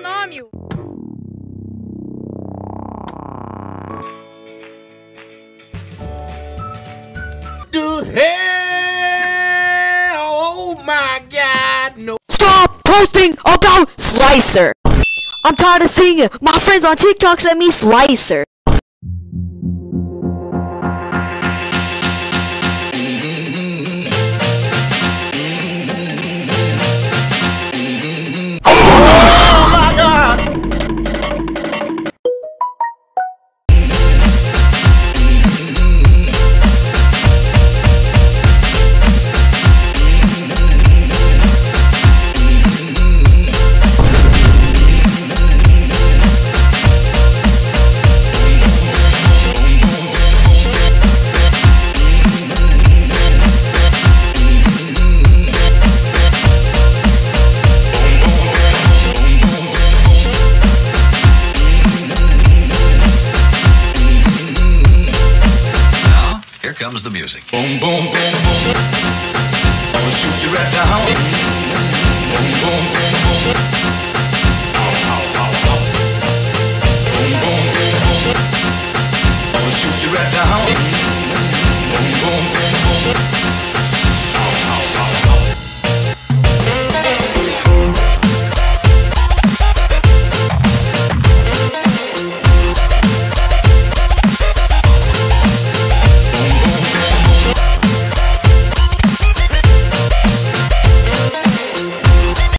astronômio. Do hell, oh my God, no. Stop posting about Slicer! I'm tired of seeing it. My friends on TikTok sent me Slicer. Oh my God. Here comes the music. Boom, boom, boom, boom. I'ma shoot you right down. Boom, boom, boom, boom. Ow, ow, ow, ow. Boom, boom, boom, boom. I'ma shoot you right down.